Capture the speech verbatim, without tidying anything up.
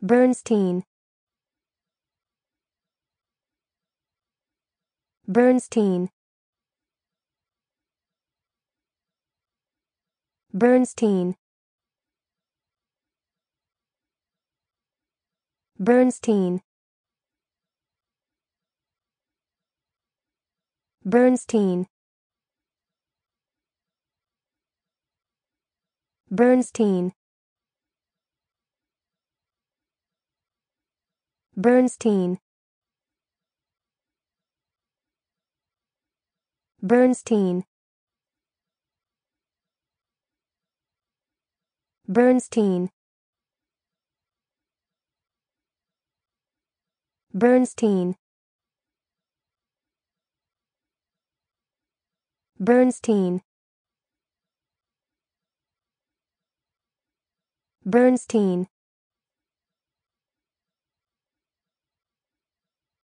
Burnstein. Burnstein. Burnstein. Burnstein. Burnstein. Burnstein. Burnstein. Burnstein. Burnstein. Burnstein. Burnstein. Burnstein.